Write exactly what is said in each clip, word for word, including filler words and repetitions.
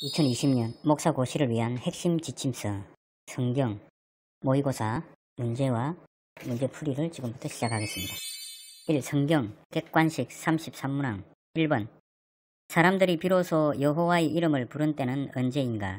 이천이십 년 목사고시를 위한 핵심 지침서 성경 모의고사 문제와 문제풀이를 지금부터 시작하겠습니다. 일. 성경 객관식 삼십삼 문항 일 번 사람들이 비로소 여호와의 이름을 부른 때는 언제인가?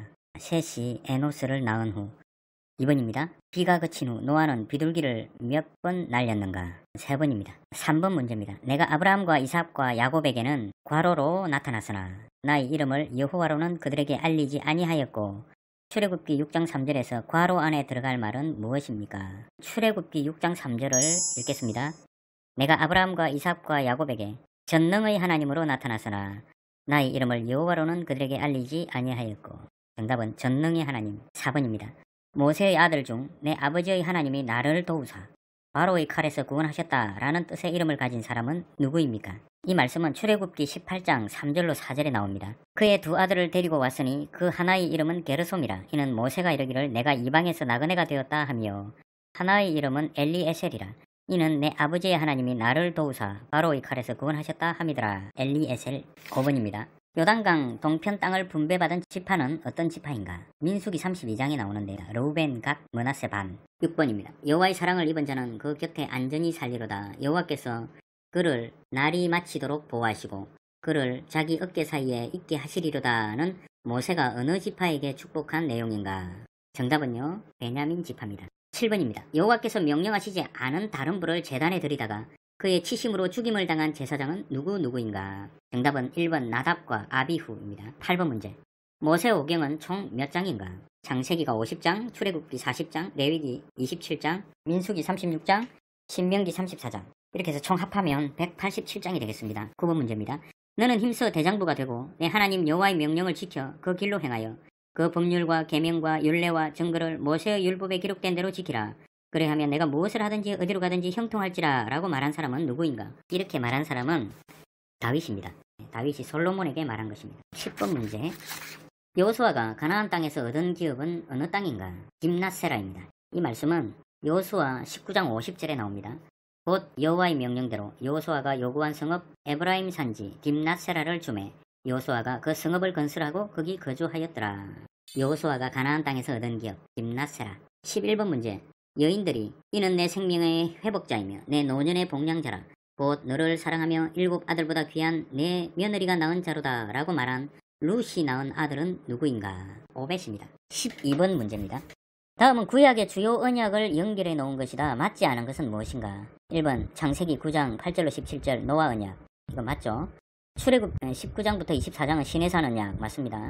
셋이 에노스를 낳은 후. 이 번입니다. 비가 그친 후 노아는 비둘기를 몇 번 날렸는가? 세 번입니다. 삼 번 문제입니다. 내가 아브라함과 이삭과 야곱에게는 과로로 나타났으나 나의 이름을 여호와로는 그들에게 알리지 아니하였고. 출애굽기 육 장 삼 절에서 과로 안에 들어갈 말은 무엇입니까? 출애굽기 육 장 삼 절을 읽겠습니다. 내가 아브라함과 이삭과 야곱에게 전능의 하나님으로 나타났으나 나의 이름을 여호와로는 그들에게 알리지 아니하였고. 정답은 전능의 하나님. 사 번입니다. 모세의 아들 중 내 아버지의 하나님이 나를 도우사 바로의 칼에서 구원하셨다라는 뜻의 이름을 가진 사람은 누구입니까? 이 말씀은 출애굽기 십팔 장 삼 절로 사 절에 나옵니다. 그의 두 아들을 데리고 왔으니 그 하나의 이름은 게르솜이라. 이는 모세가 이르기를 내가 이방에서 나그네가 되었다 하며 하나의 이름은 엘리에셀이라. 이는 내 아버지의 하나님이 나를 도우사 바로의 칼에서 구원하셨다 함이더라. 엘리에셀. 오 번입니다. 요단강 동편 땅을 분배받은 지파는 어떤 지파인가? 민수기 삼십이 장에 나오는데 르우벤, 갓, 므낫세 반. 육 번입니다. 여호와의 사랑을 입은 자는 그 곁에 안전히 살리로다. 여호와께서 그를 날이 마치도록 보호하시고 그를 자기 어깨 사이에 있게 하시리로다는 모세가 어느 지파에게 축복한 내용인가? 정답은요, 베냐민 지파입니다. 칠 번입니다. 여호와께서 명령하시지 않은 다른 불을 제단에 들이다가 그의 치심으로 죽임을 당한 제사장은 누구 누구인가? 정답은 일 번 나답과 아비후입니다. 팔 번 문제. 모세 오경은 총 몇 장인가? 창세기가 오십 장, 출애굽기 사십 장, 레위기 이십칠 장, 민수기 삼십육 장, 신명기 삼십사 장. 이렇게 해서 총 합하면 백팔십칠 장이 되겠습니다. 구 번 문제입니다. 너는 힘써 대장부가 되고 내 하나님 여호와의 명령을 지켜 그 길로 행하여 그 법률과 계명과 율례와 증거를 모세의 율법에 기록된 대로 지키라. 그래하면 내가 무엇을 하든지 어디로 가든지 형통할지라 라고 말한 사람은 누구인가? 이렇게 말한 사람은 다윗입니다. 다윗이 솔로몬에게 말한 것입니다. 십 번 문제. 여호수아가 가나안 땅에서 얻은 기업은 어느 땅인가? 딥낫세라입니다. 이 말씀은 여호수아 십구 장 오십 절에 나옵니다. 곧 여호와의 명령대로 여호수아가 요구한 성읍 에브라임 산지 딥낫세라를 주매 여호수아가 그 성읍을 건설하고 거기 거주하였더라. 여호수아가 가나안 땅에서 얻은 기업 딥낫세라. 십일 번 문제. 여인들이 이는 내 생명의 회복자이며 내 노년의 복량자라 곧 너를 사랑하며 일곱 아들보다 귀한 내 며느리가 낳은 자로다 라고 말한 룻이 낳은 아들은 누구인가? 오벳입니다. 십이 번 문제입니다. 다음은 구약의 주요 언약을 연결해 놓은 것이다. 맞지 않은 것은 무엇인가? 일 번 창세기 구 장 팔 절로 십칠 절 노아 언약. 이거 맞죠? 출애굽 십구 장부터 이십사 장은 시내산 언약 맞습니다.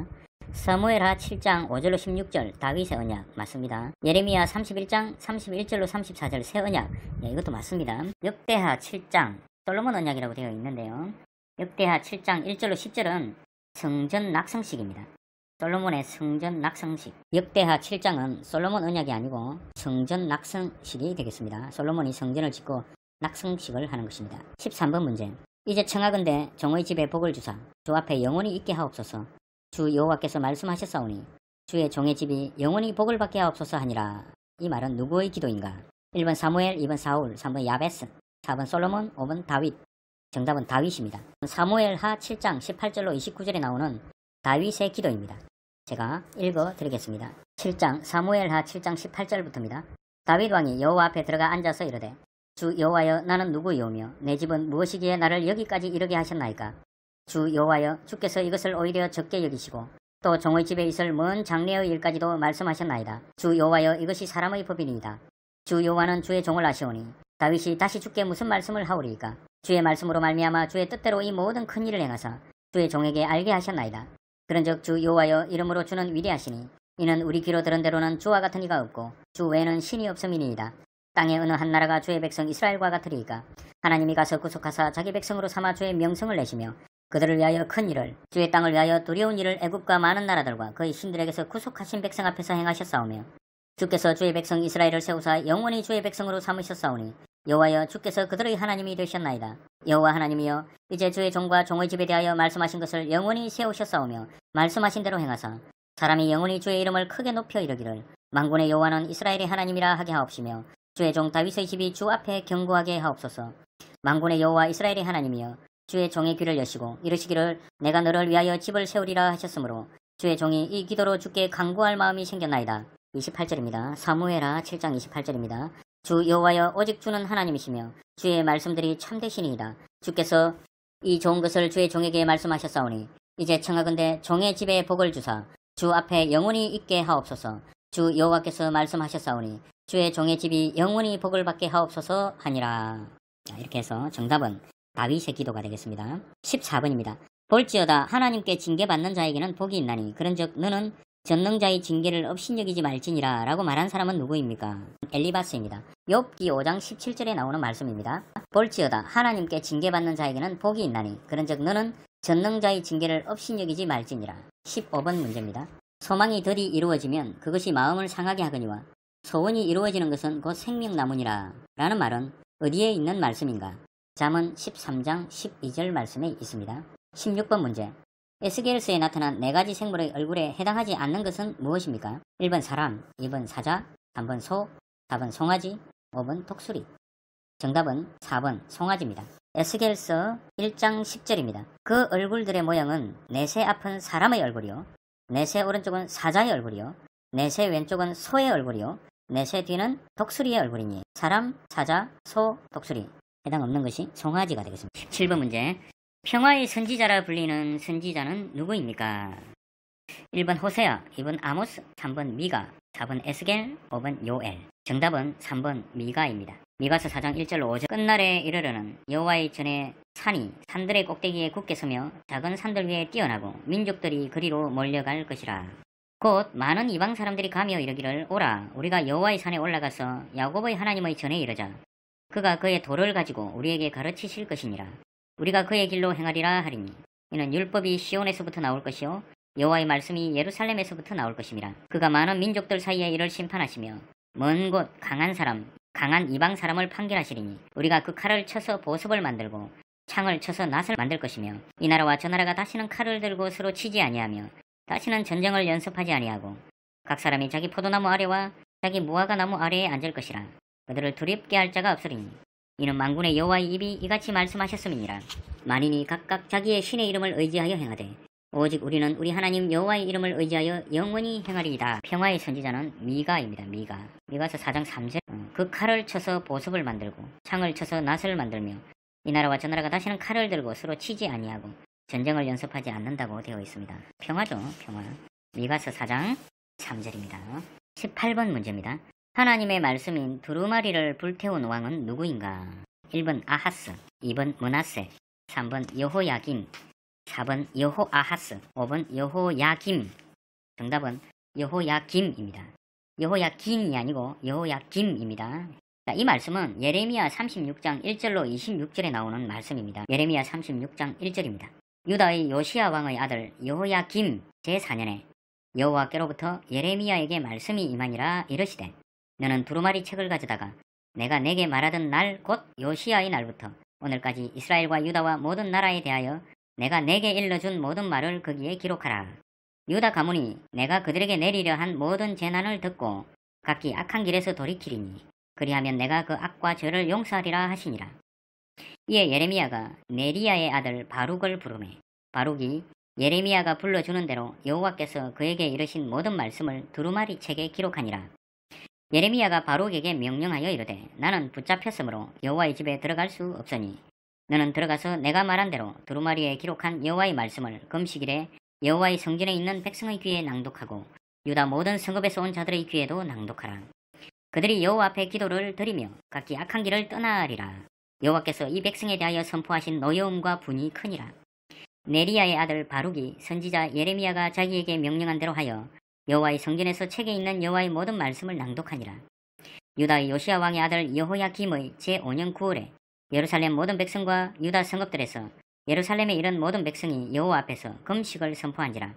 사무엘하 칠 장 오 절로 십육 절 다윗의 언약 맞습니다. 예레미야 삼십일 장 삼십일 절로 삼십사 절 새 언약. 네, 이것도 맞습니다. 역대하 칠 장 솔로몬 언약이라고 되어 있는데요. 역대하 칠 장 일 절로 십 절은 성전 낙성식입니다. 솔로몬의 성전 낙성식. 역대하 칠 장은 솔로몬 언약이 아니고 성전 낙성식이 되겠습니다. 솔로몬이 성전을 짓고 낙성식을 하는 것입니다. 십삼 번 문제. 이제 청하건대 종의 집에 복을 주사 주 앞에 영원히 있게 하옵소서. 주 여호와께서 말씀하셨사오니 주의 종의 집이 영원히 복을 받게 하옵소서 하니라. 이 말은 누구의 기도인가? 일 번 사무엘, 이 번 사울, 삼 번 야베스, 사 번 솔로몬, 오 번 다윗. 정답은 다윗입니다. 사무엘하 칠 장 십팔 절로 이십구 절에 나오는 다윗의 기도입니다. 제가 읽어 드리겠습니다. 칠 장 사무엘하 칠 장 십팔 절부터입니다. 다윗 왕이 여호와 앞에 들어가 앉아서 이르되 주 여호와여 나는 누구이오며 내 집은 무엇이기에 나를 여기까지 이르게 하셨나이까? 주 여호와여 주께서 이것을 오히려 적게 여기시고 또 종의 집에 있을 먼 장래의 일까지도 말씀하셨나이다. 주 여호와여 이것이 사람의 법이니이다. 주 여호와는 주의 종을 아시오니 다윗이 다시 주께 무슨 말씀을 하오리이까? 주의 말씀으로 말미암아 주의 뜻대로 이 모든 큰 일을 행하사 주의 종에게 알게 하셨나이다. 그런즉 주 여호와여 이름으로 주는 위대하시니 이는 우리 귀로 들은 대로는 주와 같은 이가 없고 주 외에는 신이 없음이니이다. 땅의 어느 한 나라가 주의 백성 이스라엘과 같으리이까? 하나님이 가서 구속하사 자기 백성으로 삼아 주의 명성을 내시며 그들을 위하여 큰 일을 주의 땅을 위하여 두려운 일을 애굽과 많은 나라들과 그의 신들에게서 구속하신 백성 앞에서 행하셨사오며 주께서 주의 백성 이스라엘을 세우사 영원히 주의 백성으로 삼으셨사오니 여호와여 주께서 그들의 하나님이 되셨나이다. 여호와 하나님이여 이제 주의 종과 종의 집에 대하여 말씀하신 것을 영원히 세우셨사오며 말씀하신 대로 행하사 사람이 영원히 주의 이름을 크게 높여 이르기를 만군의 여호와는 이스라엘의 하나님이라 하게 하옵시며 주의 종 다윗의 집이 주 앞에 견고하게 하옵소서. 만군의 여호와 이스라엘의 하나님이여 주의 종의 귀를 여시고 이르시기를 내가 너를 위하여 집을 세우리라 하셨으므로 주의 종이 이 기도로 주께 간구할 마음이 생겼나이다. 이십팔 절입니다. 사무엘하 칠 장 이십팔 절입니다. 주 여호와여 오직 주는 하나님이시며 주의 말씀들이 참되시니이다. 주께서 이 좋은 것을 주의 종에게 말씀하셨사오니 이제 청하건대 종의 집에 복을 주사 주 앞에 영원히 있게 하옵소서. 주 여호와께서 말씀하셨사오니 주의 종의 집이 영원히 복을 받게 하옵소서 하니라. 자, 이렇게 해서 정답은 다윗의 기도가 되겠습니다. 십사 번입니다. 볼지어다 하나님께 징계받는 자에게는 복이 있나니 그런즉 너는 전능자의 징계를 업신여기지 말지니라 라고 말한 사람은 누구입니까? 엘리바스입니다. 욥기 오 장 십칠 절에 나오는 말씀입니다. 볼지어다 하나님께 징계받는 자에게는 복이 있나니 그런즉 너는 전능자의 징계를 업신여기지 말지니라. 십오 번 문제입니다. 소망이 덜이 이루어지면 그것이 마음을 상하게 하거니와 소원이 이루어지는 것은 곧 생명나무니라 라는 말은 어디에 있는 말씀인가? 잠언 십삼 장 십이 절 말씀에 있습니다. 십육 번 문제. 에스겔서에 나타난 네 가지 생물의 얼굴에 해당하지 않는 것은 무엇입니까? 일 번 사람, 이 번 사자, 삼 번 소, 사 번 송아지, 오 번 독수리. 정답은 사 번 송아지입니다. 에스겔서 일 장 십 절입니다. 그 얼굴들의 모양은 내세 앞은 사람의 얼굴이요, 내세 오른쪽은 사자의 얼굴이요, 내세 왼쪽은 소의 얼굴이요, 내세 뒤는 독수리의 얼굴이니 사람, 사자, 소, 독수리. 해당 없는 것이 송아지가 되겠습니다. 십칠 번 문제. 평화의 선지자라 불리는 선지자는 누구입니까? 일 번 호세아, 이 번 아모스, 삼 번 미가, 사 번 에스겔, 오 번 요엘. 정답은 삼 번 미가입니다. 미가서 사 장 일 절 오 절. 끝날에 이르러는 여호와의 전에 산이 산들의 꼭대기에 굳게 서며 작은 산들 위에 뛰어나고 민족들이 그리로 몰려갈 것이라. 곧 많은 이방 사람들이 가며 이르기를 오라 우리가 여호와의 산에 올라가서 야곱의 하나님의 전에 이르자. 그가 그의 도를 가지고 우리에게 가르치실 것이니라. 우리가 그의 길로 행하리라 하리니 이는 율법이 시온에서부터 나올 것이요 여호와의 말씀이 예루살렘에서부터 나올 것임이라. 그가 많은 민족들 사이에 이를 심판하시며 먼 곳 강한 사람 강한 이방 사람을 판결하시리니 우리가 그 칼을 쳐서 보습을 만들고 창을 쳐서 낫을 만들 것이며 이 나라와 저 나라가 다시는 칼을 들고 서로 치지 아니하며 다시는 전쟁을 연습하지 아니하고 각 사람이 자기 포도나무 아래와 자기 무화과 나무 아래에 앉을 것이라. 그들을 두렵게 할 자가 없으리니 이는 만군의 여호와의 입이 이같이 말씀하셨음이니라. 만인이 각각 자기의 신의 이름을 의지하여 행하되 오직 우리는 우리 하나님 여호와의 이름을 의지하여 영원히 행하리이다. 평화의 선지자는 미가입니다. 미가. 미가서 사 장 삼 절. 그 칼을 쳐서 보습을 만들고 창을 쳐서 낫을 만들며 이 나라와 저 나라가 다시는 칼을 들고 서로 치지 아니하고 전쟁을 연습하지 않는다고 되어 있습니다. 평화죠. 평화. 미가서 사 장 삼 절입니다. 십팔 번 문제입니다. 하나님의 말씀인 두루마리를 불태운 왕은 누구인가? 일 번 아하스, 이 번 므낫세, 삼 번 여호야김, 사 번 여호아하스, 오 번 여호야김. 정답은 여호야김입니다. 여호야김이 아니고 여호야김입니다. 자, 이 말씀은 예레미야 삼십육 장 일 절로 이십육 절에 나오는 말씀입니다. 예레미야 삼십육 장 일 절입니다. 유다의 요시야 왕의 아들 여호야김 제사 년에 여호와께로부터 예레미야에게 말씀이 임하니라. 이르시되 너는 두루마리 책을 가져다가 내가 내게 말하던 날 곧 요시야의 날부터 오늘까지 이스라엘과 유다와 모든 나라에 대하여 내가 내게 일러준 모든 말을 거기에 기록하라. 유다 가문이 내가 그들에게 내리려 한 모든 재난을 듣고 각기 악한 길에서 돌이키리니 그리하면 내가 그 악과 죄를 용서하리라 하시니라. 이에 예레미야가 네리야의 아들 바룩을 부르매 바룩이 예레미야가 불러주는 대로 여호와께서 그에게 이르신 모든 말씀을 두루마리 책에 기록하니라. 예레미야가 바룩에게 명령하여 이르되 나는 붙잡혔으므로 여호와의 집에 들어갈 수 없으니 너는 들어가서 내가 말한 대로 두루마리에 기록한 여호와의 말씀을 금식일에 여호와의 성전에 있는 백성의 귀에 낭독하고 유다 모든 성읍에서 온 자들의 귀에도 낭독하라. 그들이 여호와 앞에 기도를 드리며 각기 악한 길을 떠나리라. 여호와께서 이 백성에 대하여 선포하신 노여움과 분이 크니라. 네리야의 아들 바룩이 선지자 예레미야가 자기에게 명령한 대로 하여 여호와의 성전에서 책에 있는 여호와의 모든 말씀을 낭독하니라. 유다의 요시야 왕의 아들 여호야김의 제오 년 구월에 예루살렘 모든 백성과 유다 성읍들에서 예루살렘에 이른 모든 백성이 여호와 앞에서 금식을 선포한지라.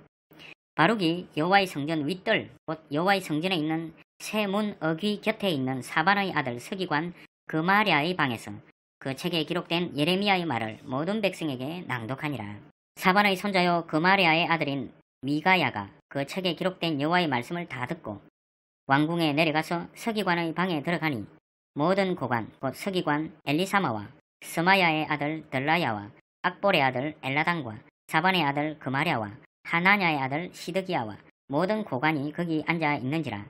바룩이 여호와의 성전 윗뜰 곧 여호와의 성전에 있는 새 문 어귀 곁에 있는 사반의 아들 서기관 그마랴의 방에서 그 책에 기록된 예레미야의 말을 모든 백성에게 낭독하니라. 사반의 손자요 그마랴의 아들인 미가야가 그 책에 기록된 여호와의 말씀을 다 듣고 왕궁에 내려가서 서기관의 방에 들어가니 모든 고관 곧 서기관 엘리사마와 스마야의 아들 들라야와 악볼의 아들 엘라단과 사반의 아들 그마랴와 하나냐의 아들 시드기야와 모든 고관이 거기 앉아 있는지라.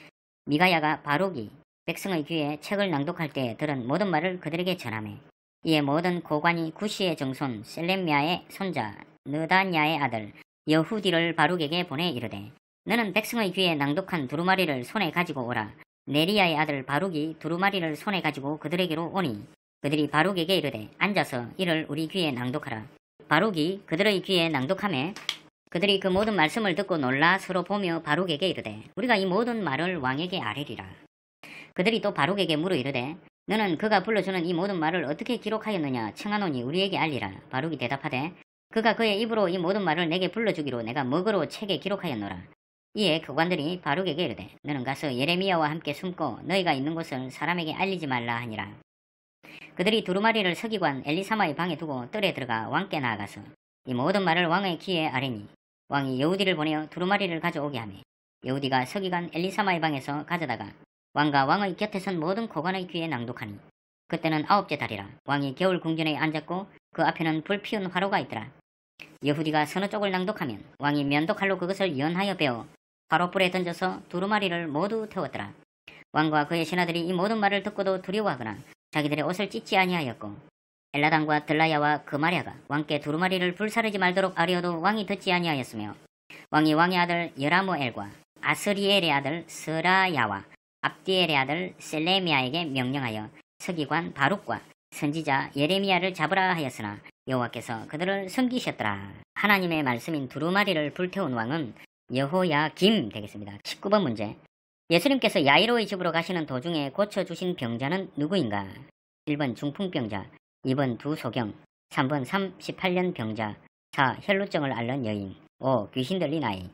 미가야가 바룩이 백성의 귀에 책을 낭독할 때 들은 모든 말을 그들에게 전하매 이에 모든 고관이 구시의 정손 셀레미야의 손자 느다냐의 아들 여후디를 바룩에게 보내 이르되 너는 백성의 귀에 낭독한 두루마리를 손에 가지고 오라. 네리야의 아들 바룩이 두루마리를 손에 가지고 그들에게로 오니 그들이 바룩에게 이르되 앉아서 이를 우리 귀에 낭독하라. 바룩이 그들의 귀에 낭독하매 그들이 그 모든 말씀을 듣고 놀라 서로 보며 바룩에게 이르되 우리가 이 모든 말을 왕에게 아뢰리라. 그들이 또 바룩에게 물어 이르되 너는 그가 불러주는 이 모든 말을 어떻게 기록하였느냐 청하노니 우리에게 알리라. 바룩이 대답하되 그가 그의 입으로 이 모든 말을 내게 불러주기로 내가 먹으로 책에 기록하였노라. 이에 거관들이 바룩에게 이르되 너는 가서 예레미야와 함께 숨고 너희가 있는 곳을 사람에게 알리지 말라 하니라. 그들이 두루마리를 서기관 엘리사마의 방에 두고 뜰에 들어가 왕께 나아가서 이 모든 말을 왕의 귀에 아뢰니 왕이 여우디를 보내어 두루마리를 가져오게 하매 여우디가 서기관 엘리사마의 방에서 가져다가 왕과 왕의 곁에 선 모든 고관의 귀에 낭독하니 그때는 아홉째 달이라. 왕이 겨울 궁전에 앉았고 그 앞에는 불피운 화로가 있더라. 여후디가 서너 쪽을 낭독하면 왕이 면도칼로 그것을 연하여 베어 화로불에 던져서 두루마리를 모두 태웠더라. 왕과 그의 신하들이 이 모든 말을 듣고도 두려워하거나 자기들의 옷을 찢지 아니하였고 엘라단과 들라야와 그마랴가 왕께 두루마리를 불사르지 말도록 아뢰어도 왕이 듣지 아니하였으며 왕이 왕의 아들 여라무엘과 아스리엘의 아들 스라야와 압디엘의 아들 셀레미야에게 명령하여 서기관 바룩과 선지자 예레미야를 잡으라 하였으나 여호와께서 그들을 섬기셨더라. 하나님의 말씀인 두루마리를 불태운 왕은 여호야김 되겠습니다. 십구 번 문제. 예수님께서 야이로의 집으로 가시는 도중에 고쳐주신 병자는 누구인가? 일 번 중풍병자, 이 번 두소경, 삼 번 삼십팔 년 병자, 사 혈루증을 앓는 여인, 오 귀신 들린 아이.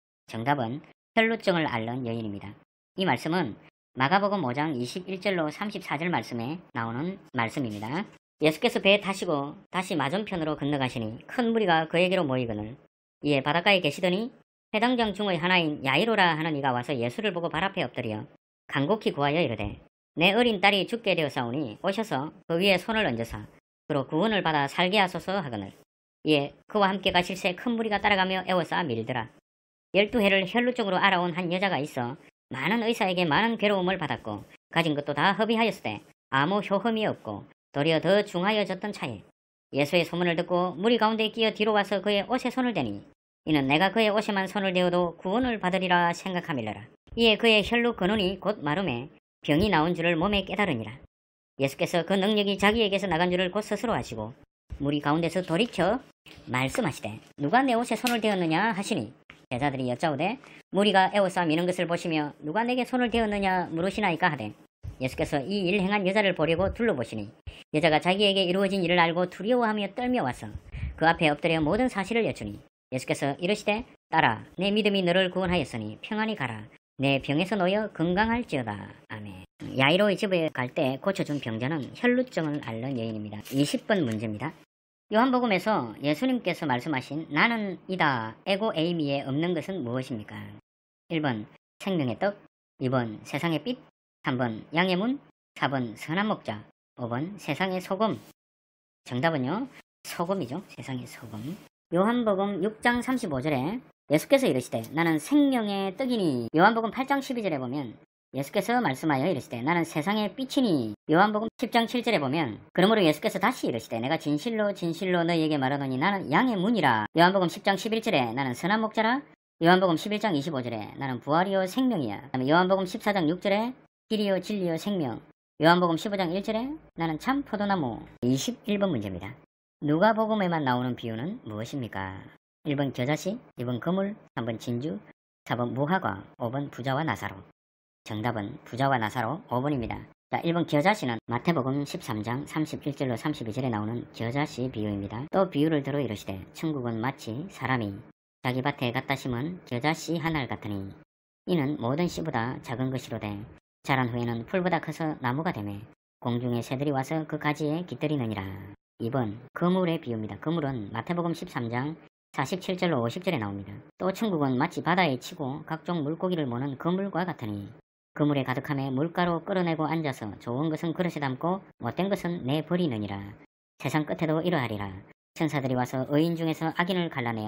정답은 혈루증을 앓는 여인입니다. 이 말씀은 마가복음 오 장 이십일 절로 삼십사 절 말씀에 나오는 말씀입니다. 예수께서 배에 타시고 다시 맞은편으로 건너가시니 큰 무리가 그에게로 모이거늘 이에 바닷가에 계시더니 회당장 중의 하나인 야이로라 하는 이가 와서 예수를 보고 발 앞에 엎드려 간곡히 구하여 이르되 내 어린 딸이 죽게 되었사오니 오셔서 그 위에 손을 얹으사 그로 구원을 받아 살게 하소서 하거늘 이에 그와 함께 가실새 큰 무리가 따라가며 애워싸 밀더라. 열두 해를 혈루증으로 알아온 한 여자가 있어 많은 의사에게 많은 괴로움을 받았고 가진 것도 다 허비하였으되 아무 효험이 없고 도리어 더 중하여졌던 차에 예수의 소문을 듣고 무리 가운데 끼어 뒤로 와서 그의 옷에 손을 대니 이는 내가 그의 옷에만 손을 대어도 구원을 받으리라 생각함일러라. 이에 그의 혈루 근원이 곧 마름에 병이 나온 줄을 몸에 깨달으니라. 예수께서 그 능력이 자기에게서 나간 줄을 곧 스스로 아시고 무리 가운데서 돌이켜 말씀하시되 누가 내 옷에 손을 대었느냐 하시니 제자들이 여짜오되 무리가 애워싸 미는 것을 보시며 누가 내게 손을 대었느냐 물으시나이까 하되 예수께서 이 일 행한 여자를 보려고 둘러보시니 여자가 자기에게 이루어진 일을 알고 두려워하며 떨며 와서 그 앞에 엎드려 모든 사실을 여쭈니 예수께서 이르시되 딸아 내 믿음이 너를 구원하였으니 평안히 가라. 내 병에서 놓여 건강할지어다. 아멘. 야이로의 집에 갈 때 고쳐준 병자는 혈루증을 앓는 여인입니다. 이십 번 문제입니다. 요한복음에서 예수님께서 말씀하신 나는 이다 에고 에이미에 없는 것은 무엇입니까? 일 번 생명의 떡, 이 번 세상의 빛, 삼 번 양의 문, 사 번 선한 목자, 오 번 세상의 소금. 정답은요 소금이죠. 세상의 소금. 요한복음 육 장 삼십오 절에 예수께서 이르시되 나는 생명의 떡이니. 요한복음 팔 장 십이 절에 보면 예수께서 말씀하여 이르시되 나는 세상의 빛이니. 요한복음 십 장 칠 절에 보면 그러므로 예수께서 다시 이르시되 내가 진실로 진실로 너희에게 말하노니 나는 양의 문이라. 요한복음 십 장 십일 절에 나는 선한 목자라. 요한복음 십일 장 이십오 절에 나는 부활이요 생명이야. 그다음에 요한복음 십사 장 육 절에 길이요 진리요 생명. 요한복음 십오 장 일 절에 나는 참 포도나무. 이십일 번 문제입니다. 누가복음에만 나오는 비유는 무엇입니까? 일 번 겨자씨, 이 번 거물, 삼 번 진주, 사 번 무화과, 오 번 부자와 나사로. 정답은 부자와 나사로 오 번입니다. 자, 일 번 겨자씨는 마태복음 십삼 장 삼십일 절로 삼십이 절에 나오는 겨자씨 비유입니다. 또 비유를 들어 이르시되 천국은 마치 사람이 자기 밭에 갖다 심은 겨자씨 하나를 같으니 이는 모든 씨보다 작은 것이로되 자란 후에는 풀보다 커서 나무가 되매 공중의 새들이 와서 그 가지에 깃들이느니라. 이 번 거물의 비유입니다. 거물은 마태복음 십삼 장 사십칠 절로 오십 절에 나옵니다. 또 천국은 마치 바다에 치고 각종 물고기를 모는 거물과 같으니 그물에 가득함에 물가로 끌어내고 앉아서 좋은 것은 그릇에 담고 못된 것은 내버리느니라. 세상 끝에도 이러하리라. 천사들이 와서 의인 중에서 악인을 갈라내어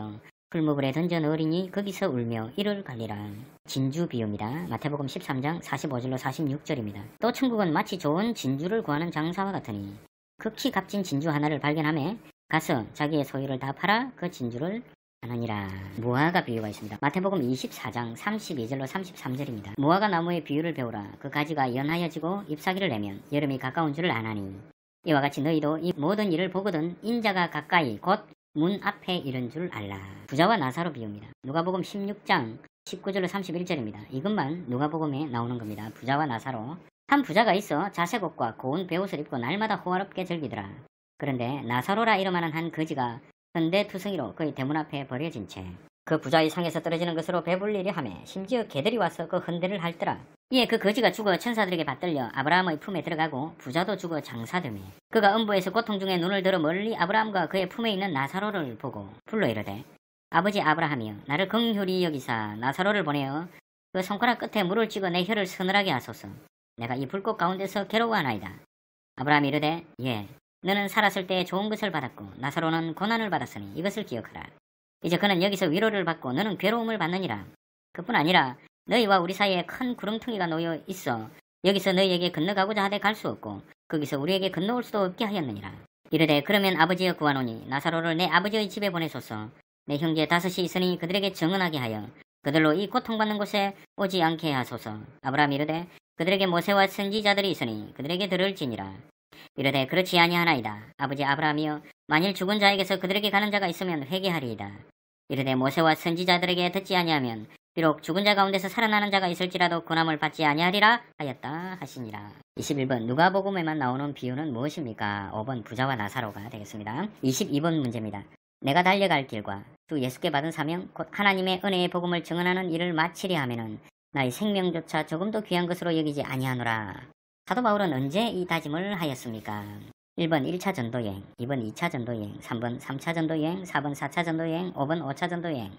풀무불에 던져 넣으리니 거기서 울며 이를 갈리라. 진주 비유입니다. 마태복음 십삼 장 사십오 절로 사십육 절입니다. 또 천국은 마치 좋은 진주를 구하는 장사와 같으니 극히 값진 진주 하나를 발견하며 가서 자기의 소유를 다 팔아 그 진주를 하느니라. 무화과 비유가 있습니다. 마태복음 이십사 장 삼십이 절로 삼십삼 절입니다. 무화과 나무의 비유를 배우라. 그 가지가 연하여지고 잎사귀를 내면 여름이 가까운 줄을 아나니 이와 같이 너희도 이 모든 일을 보거든 인자가 가까이 곧 문 앞에 이른 줄 알라. 부자와 나사로 비유입니다. 누가복음 십육 장 십구 절로 삼십일 절입니다. 이것만 누가복음에 나오는 겁니다. 부자와 나사로. 한 부자가 있어 자색 옷과 고운 베옷을 입고 날마다 호화롭게 즐기더라. 그런데 나사로라 이름하는 한 거지가 현대투성이로 그의 대문 앞에 버려진 채 그 부자의 상에서 떨어지는 것으로 배불리려 하며 심지어 개들이 와서 그 헌대를 핥더라. 이에 그 거지가 죽어 천사들에게 받들려 아브라함의 품에 들어가고 부자도 죽어 장사되며 그가 음부에서 고통 중에 눈을 들어 멀리 아브라함과 그의 품에 있는 나사로를 보고 불러 이르되 아버지 아브라함이여 나를 긍휼히 여기사 나사로를 보내어 그 손가락 끝에 물을 찍어 내 혀를 서늘하게 하소서. 내가 이 불꽃 가운데서 괴로워하나이다. 아브라함이 이르되 예 너는 살았을 때 좋은 것을 받았고 나사로는 고난을 받았으니 이것을 기억하라. 이제 그는 여기서 위로를 받고 너는 괴로움을 받느니라. 그뿐 아니라 너희와 우리 사이에 큰 구렁텅이가 놓여 있어 여기서 너희에게 건너가고자 하되 갈 수 없고 거기서 우리에게 건너올 수도 없게 하였느니라. 이르되 그러면 아버지여 구하노니 나사로를 내 아버지의 집에 보내소서. 내 형제 다섯이 있으니 그들에게 정언하게 하여 그들로 이 고통받는 곳에 오지 않게 하소서. 아브라함이 이르되 그들에게 모세와 선지자들이 있으니 그들에게 들을지니라. 이르되 그렇지 아니하나이다. 아버지 아브라함이여 만일 죽은 자에게서 그들에게 가는 자가 있으면 회개하리이다. 이르되 모세와 선지자들에게 듣지 아니하면 비록 죽은 자 가운데서 살아나는 자가 있을지라도 고난을 받지 아니하리라 하였다 하시니라. 이십일 번 누가복음에만 나오는 비유는 무엇입니까? 오 번 부자와 나사로가 되겠습니다. 이십이 번 문제입니다. 내가 달려갈 길과 주 예수께 받은 사명 곧 하나님의 은혜의 복음을 증언하는 일을 마치려 하면은 나의 생명조차 조금도 귀한 것으로 여기지 아니하노라. 사도 바울은 언제 이 다짐을 하였습니까? 일 번 일 차 전도여행, 이 번 이 차 전도여행, 삼 번 삼 차 전도여행, 사 번 사 차 전도여행, 오 번 오 차 전도여행.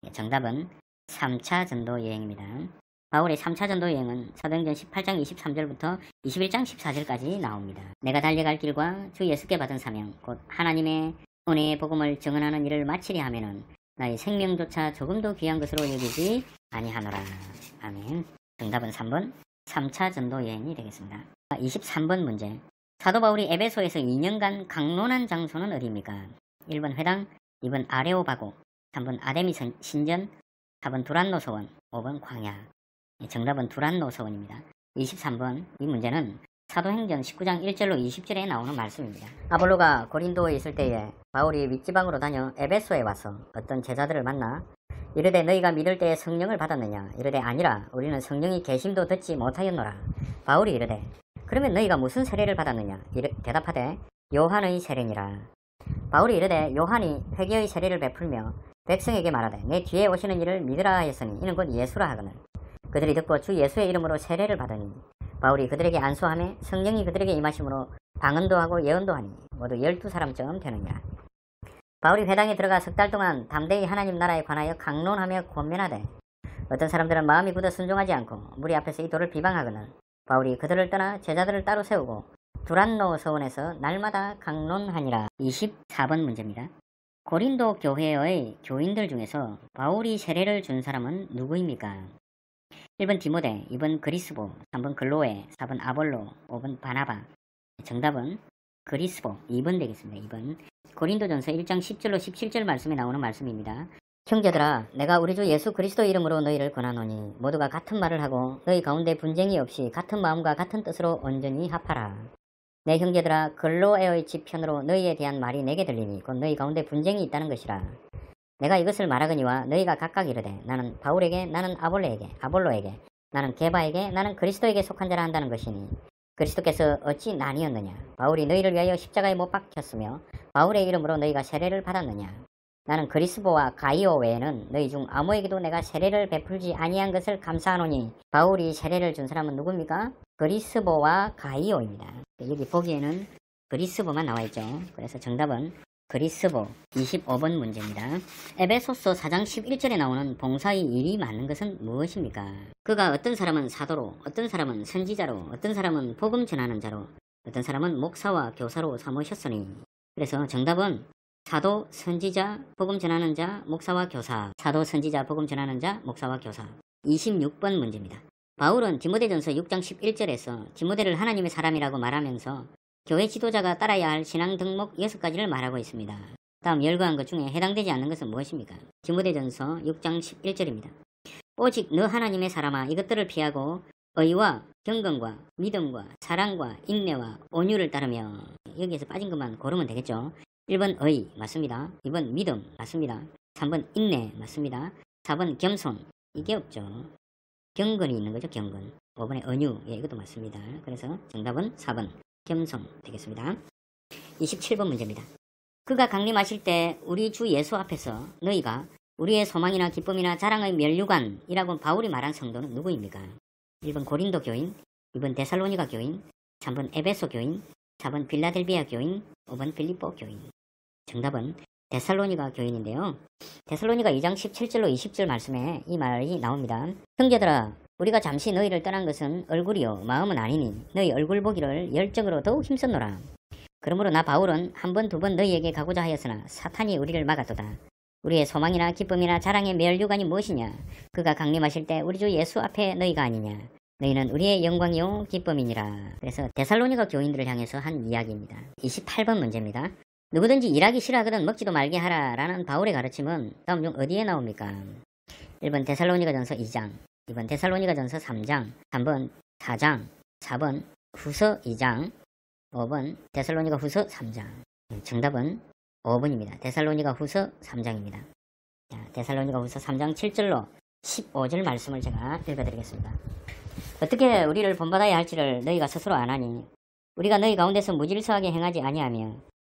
정답은 삼 차 전도여행입니다. 바울의 삼 차 전도여행은 사도행전 십팔 장 이십삼 절부터 이십일 장 십사 절까지 나옵니다. 내가 달려갈 길과 주 예수께 받은 사명 곧 하나님의 은혜의 복음을 증언하는 일을 마치려 하면은 나의 생명조차 조금도 귀한 것으로 여기지 아니하노라. 아멘. 정답은 삼 번 삼 차 전도여행이 되겠습니다. 이십삼 번 문제. 사도 바울이 에베소에서 이 년간 강론한 장소는 어디입니까? 일 번 회당, 이 번 아레오바고, 삼 번 아데미 신전, 사 번 두란노 서원, 오 번 광야. 정답은 두란노 서원입니다. 이십삼 번 이 문제는 사도행전 십구 장 일 절로 이십 절에 나오는 말씀입니다. 아볼로가 고린도에 있을 때에 바울이 윗지방으로 다녀 에베소에 와서 어떤 제자들을 만나 이르되 너희가 믿을 때에 성령을 받았느냐? 이르되 아니라 우리는 성령이 계심도 듣지 못하였노라. 바울이 이르되 그러면 너희가 무슨 세례를 받았느냐? 이르, 대답하되 요한의 세례니라. 바울이 이르되 요한이 회개의 세례를 베풀며 백성에게 말하되 내 뒤에 오시는 이를 믿으라 하였으니 이는 곧 예수라 하거늘. 그들이 듣고 주 예수의 이름으로 세례를 받으니 바울이 그들에게 안수하며 성령이 그들에게 임하심으로 방언도 하고 예언도 하니 모두 열두 사람쯤 되느니라. 바울이 회당에 들어가 석 달 동안 담대히 하나님 나라에 관하여 강론하며 권면하되 어떤 사람들은 마음이 굳어 순종하지 않고 무리 앞에서 이 도를 비방하거늘 바울이 그들을 떠나 제자들을 따로 세우고 두란노 서원에서 날마다 강론하니라. 이십사 번 문제입니다. 고린도 교회의 교인들 중에서 바울이 세례를 준 사람은 누구입니까? 일 번 디모데, 이 번 그리스보, 삼 번 글로에, 사 번 아볼로, 오 번 바나바. 정답은 그리스보 이 번 되겠습니다. 이 번. 고린도전서 일 장 십 절로 십칠 절 말씀에 나오는 말씀입니다. 형제들아 내가 우리 주 예수 그리스도 이름으로 너희를 권하노니 모두가 같은 말을 하고 너희 가운데 분쟁이 없이 같은 마음과 같은 뜻으로 온전히 합하라. 내 형제들아 글로에의 지편으로 너희에 대한 말이 내게 들리니 곧 너희 가운데 분쟁이 있다는 것이라. 내가 이것을 말하거니와 너희가 각각 이르되 나는 바울에게 나는 아볼로에게 아볼로에게 나는 게바에게 나는 그리스도에게 속한 자라 한다는 것이니 그리스도께서 어찌 나뉘었느냐? 바울이 너희를 위하여 십자가에 못 박혔으며 바울의 이름으로 너희가 세례를 받았느냐? 나는 그리스보와 가이오 외에는 너희 중 아무에게도 내가 세례를 베풀지 아니한 것을 감사하노니. 바울이 세례를 준 사람은 누굽니까? 그리스보와 가이오입니다. 여기 보기에는 그리스보만 나와있죠. 그래서 정답은 그리스보 이십오 번 문제입니다. 에베소서 사 장 십일 절에 나오는 봉사의 일이 맞는 것은 무엇입니까? 그가 어떤 사람은 사도로, 어떤 사람은 선지자로, 어떤 사람은 복음 전하는 자로, 어떤 사람은 목사와 교사로 삼으셨으니. 그래서 정답은 사도, 선지자, 복음 전하는 자, 목사와 교사. 사도, 선지자, 복음 전하는 자, 목사와 교사. 이십육 번 문제입니다. 바울은 디모데전서 육 장 십일 절에서 디모데를 하나님의 사람이라고 말하면서 교회 지도자가 따라야 할 신앙 덕목 여섯 가지를 말하고 있습니다. 다음 열거한 것 중에 해당되지 않는 것은 무엇입니까? 디모데전서 육 장 십일 절입니다. 오직 너 하나님의 사람아 이것들을 피하고 의와 경건과 믿음과 사랑과 인내와 온유를 따르며. 여기에서 빠진 것만 고르면 되겠죠. 일 번 의 맞습니다. 이 번 믿음 맞습니다. 삼 번 인내 맞습니다. 사 번 겸손 이게 없죠. 경건이 있는 거죠. 경건. 오 번에 언유 예, 이것도 맞습니다. 그래서 정답은 사 번 겸손 되겠습니다. 이십칠 번 문제입니다. 그가 강림하실 때 우리 주 예수 앞에서 너희가 우리의 소망이나 기쁨이나 자랑의 면류관이라고 바울이 말한 성도는 누구입니까? 일 번 고린도 교인, 이 번 데살로니가 교인, 삼 번 에베소 교인, 사 번 빌라델비아 교인, 오 번 빌립보 교인. 정답은 데살로니가 교인인데요. 데살로니가 이 장 십칠 절로 이십 절 말씀에 이 말이 나옵니다. 형제들아 우리가 잠시 너희를 떠난 것은 얼굴이요 마음은 아니니 너희 얼굴 보기를 열정으로 더욱 힘썼노라. 그러므로 나 바울은 한 번 두 번 너희에게 가고자 하였으나 사탄이 우리를 막았도다. 우리의 소망이나 기쁨이나 자랑의 면류관이 무엇이냐? 그가 강림하실 때 우리 주 예수 앞에 너희가 아니냐? 너희는 우리의 영광이요 기쁨이니라. 그래서 데살로니가 교인들을 향해서 한 이야기입니다. 이십팔 번 문제입니다. 누구든지 일하기 싫어하거든 먹지도 말게 하라 라는 바울의 가르침은 다음 중 어디에 나옵니까? 일 번 데살로니가전서 이 장, 이 번 데살로니가전서 삼 장, 삼 번 사 장, 사 번 후서 이 장, 오 번 데살로니가 후서 삼 장. 정답은 오 번입니다. 데살로니가 후서 삼 장입니다. 자, 데살로니가 후서 삼 장 칠 절로 십오 절 말씀을 제가 읽어드리겠습니다. 어떻게 우리를 본받아야 할지를 너희가 스스로 아나니 우리가 너희 가운데서 무질서하게 행하지 아니하며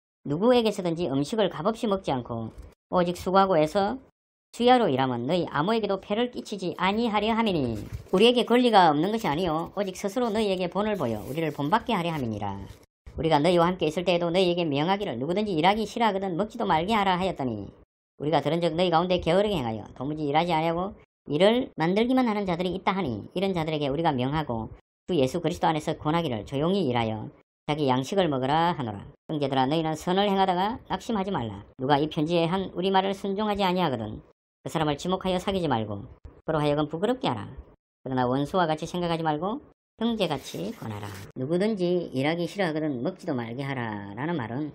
누구에게서든지 음식을 값없이 먹지 않고 오직 수고하고 애서 주야로 일하면 너희 아무에게도 폐를 끼치지 아니하려 함이니 우리에게 권리가 없는 것이 아니요 오직 스스로 너희에게 본을 보여 우리를 본받게 하려 함이니라. 우리가 너희와 함께 있을 때에도 너희에게 명하기를 누구든지 일하기 싫어하거든 먹지도 말게 하라 하였더니 우리가 들은즉 너희 가운데 게으르게 행하여 도무지 일하지 아니하고 일을 만들기만 하는 자들이 있다 하니 이런 자들에게 우리가 명하고 주 예수 그리스도 안에서 권하기를 조용히 일하여 자기 양식을 먹으라 하노라. 형제들아 너희는 선을 행하다가 낙심하지 말라. 누가 이 편지에 한 우리 말을 순종하지 아니하거든 그 사람을 지목하여 사귀지 말고 그로 하여금 부끄럽게 하라. 그러나 원수와 같이 생각하지 말고 형제같이 권하라. 누구든지 일하기 싫어하거든 먹지도 말게 하라 라는 말은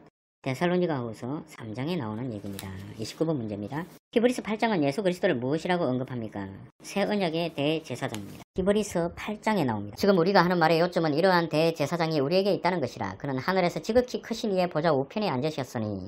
데살로니가후서 삼 장에 나오는 얘기입니다. 이십구 번 문제입니다. 히브리서 팔 장은 예수 그리스도를 무엇이라고 언급합니까? 새 언약의 대제사장입니다. 히브리서 팔 장에 나옵니다. 지금 우리가 하는 말의 요점은 이러한 대제사장이 우리에게 있다는 것이라. 그는 하늘에서 지극히 크신 이의 보좌 우편에 앉으셨으니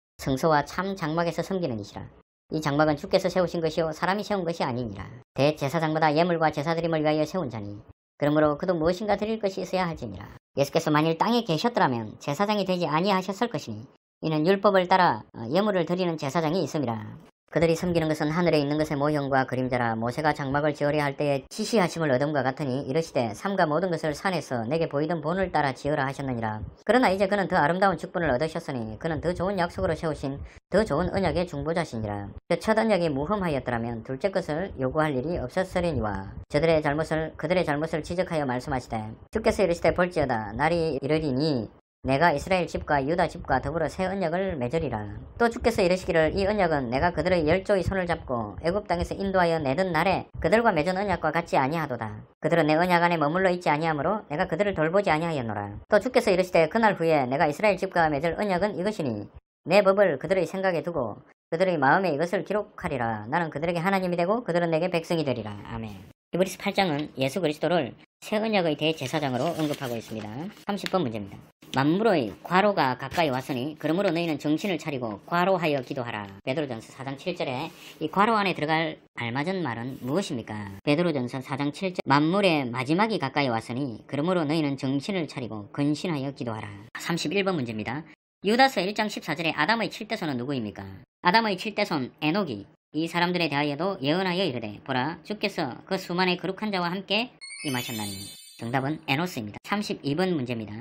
성소와 참 장막에서 섬기는 이시라. 이 장막은 주께서 세우신 것이요 사람이 세운 것이 아니니라. 대제사장보다 예물과 제사드림을 위하여 세운 자니 그러므로 그도 무엇인가 드릴 것이 있어야 할지니라. 예수께서 만일 땅에 계셨더라면 제사장이 되지 아니하셨을 것이니 이는 율법을 따라 예물을 드리는 제사장이 있음이라. 그들이 섬기는 것은 하늘에 있는 것의 모형과 그림자라. 모세가 장막을 지으려 할 때에 지시하심을 얻음과 같으니 이르시되 삼가 모든 것을 산에서 내게 보이던 본을 따라 지으라 하셨느니라. 그러나 이제 그는 더 아름다운 직분을 얻으셨으니 그는 더 좋은 약속으로 세우신 더 좋은 언약의 중보자시니라. 첫 언약이 무흠하였더라면 둘째 것을 요구할 일이 없었으리니와 저들의 잘못을 그들의 잘못을 지적하여 말씀하시되 주께서 이르시되 볼지어다 날이 이르리니 내가 이스라엘 집과 유다 집과 더불어 새 언약을 맺으리라. 또 주께서 이르시기를 이 언약은 내가 그들의 열조의 손을 잡고 애굽 땅에서 인도하여 내던 날에 그들과 맺은 언약과 같지 아니하도다. 그들은 내 언약 안에 머물러 있지 아니하므로 내가 그들을 돌보지 아니하였노라. 또 주께서 이르시되 그날 후에 내가 이스라엘 집과 맺을 언약은 이것이니 내 법을 그들의 생각에 두고 그들의 마음에 이것을 기록하리라. 나는 그들에게 하나님이 되고 그들은 내게 백성이 되리라. 아멘. 히브리서 팔 장은 예수 그리스도를 새 언약의 대제사장으로 언급하고 있습니다. 삼십 번 문제입니다. 만물의 과로가 가까이 왔으니 그러므로 너희는 정신을 차리고 과로하여 기도하라. 베드로전서 사 장 칠 절에 이 과로 안에 들어갈 알맞은 말은 무엇입니까? 베드로전서 사 장 칠 절 만물의 마지막이 가까이 왔으니 그러므로 너희는 정신을 차리고 근신하여 기도하라. 삼십일 번 문제입니다. 유다서 일 장 십사 절에 아담의 칠대손은 누구입니까? 아담의 칠대손 에녹이 이 사람들에 대하여도 예언하여 이르되 보라 주께서 그 수만의 거룩한 자와 함께 임하셨나니 정답은 에노스입니다. 삼십이 번 문제입니다.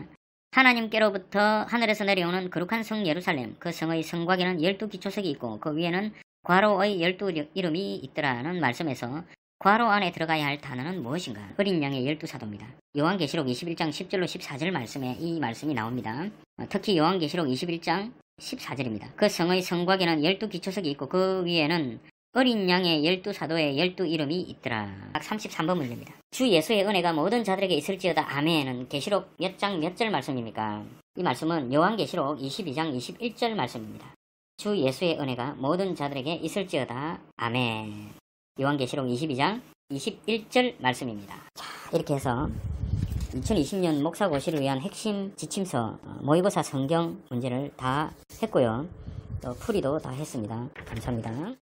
하나님께로부터 하늘에서 내려오는 거룩한 성 예루살렘 그 성의 성곽에는 열두 기초석이 있고 그 위에는 과로의 열두 이름이 있더라는 말씀에서 과로 안에 들어가야 할 단어는 무엇인가? 어린 양의 열두 사도입니다. 요한계시록 이십일 장 십 절로 십사 절 말씀에 이 말씀이 나옵니다. 특히 요한계시록 이십일 장 십사 절입니다. 그 성의 성곽에는 열두 기초석이 있고 그 위에는 어린 양의 열두 사도의 열두 이름이 있더라. 삼십삼 번 문제입니다. 주 예수의 은혜가 모든 자들에게 있을지어다. 아멘은 계시록 몇 장 몇 절 말씀입니까? 이 말씀은 요한계시록 이십이 장 이십일 절 말씀입니다. 주 예수의 은혜가 모든 자들에게 있을지어다. 아멘. 요한계시록 이십이 장 이십일 절 말씀입니다. 자, 이렇게 해서 이천이십 년 목사고시를 위한 핵심 지침서 모의고사 성경 문제를 다 했고요. 또 풀이도 다 했습니다. 감사합니다.